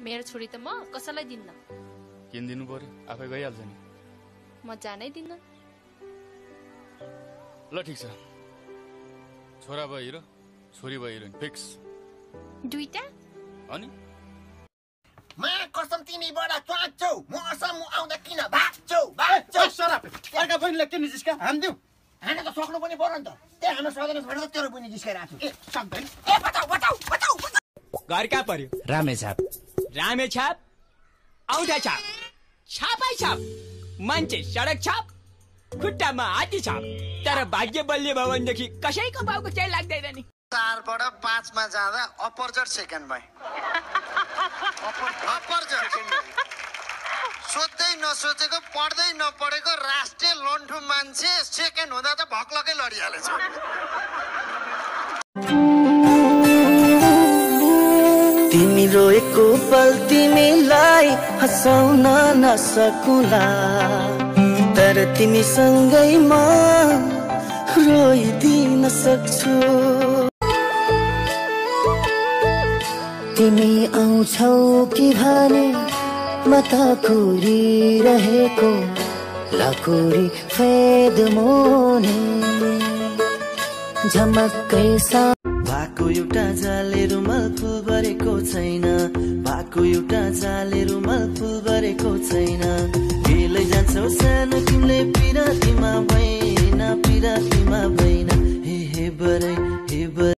मेरो छोरी त म कसैलाई दिन्न। किन दिनु पर्यो? आफै गइहाल्छ नि। म जानै दिन्न। ल ठीक छ, छोरा भयो हिरो, छोरी भयो हिरोइन, फिक्स। दुईटा? अनि मा कसम तिमी बडा च्वाच्छौ, म असम आउँदा किन भाग्छौ भाग्छौ। सराप अर्का बहिनीलाई किन जिस्का हान्दिउ? हान त सक्नु पनि पर्यो नि त। त्यही हाम्रो सदन छोडेर तेरो बहिनी जिस्काइरहेको छु। सक्दैन। बचाऊ बचाऊ बचाऊ। घर कहाँ पर्यो? रामेछाप। रामेछाप, औँठा छाप, छापै छाप, मान्छे सडक छाप, खुट्टामा हात्ती छाप। तर भाग्य बलियो भवनदेखि कसैको बाउको चाहिँ लाग्दैन नि। 4 बाट 5 मा जाँदा अपर्जट सेकेन्ड भए। अपर्जट सोध्दै नसोचेको पढ्दै नपढेको राष्ट्रिय लन्ठु मान्छे सेकेन्ड हुँदा त भक्लकै लडिहालेछ। तिमी रोएको पल तिमीलाई हँसाउन नसकुला, तर तिमीसँगै म रोइदिन सक्छु। तिमी आउँछौ कि भने म त कुरिरहेको लाकुरी फेद मोने झमक्कै सा भएको एउटा जाले रुमाल फुल गरेको छैन, भएको एउटा जाले रुमाल फुल गरेको छैन। के लैजान्छौ सानो